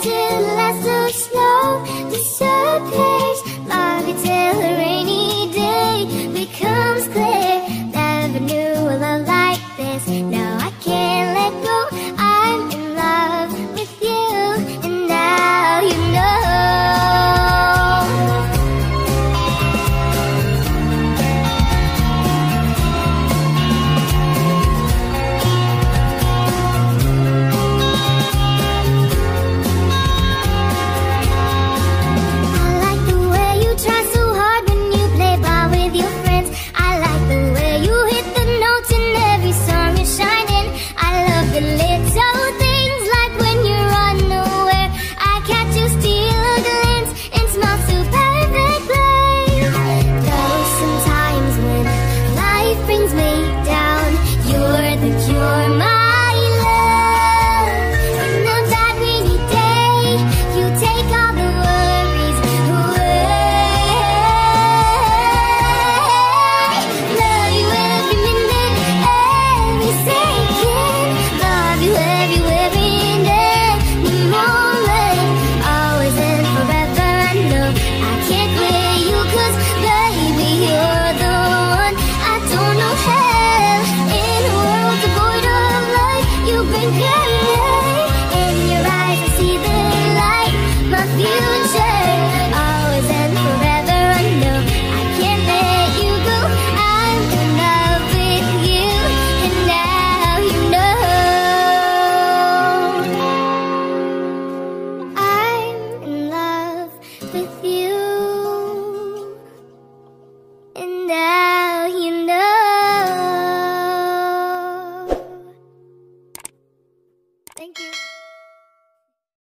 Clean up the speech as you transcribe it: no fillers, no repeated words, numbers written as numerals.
till last so slow disappears. Love you till a rainy day becomes clear. Never knew a love like this. Now I can't let go. I'm in love with you, and now you know. Thank you.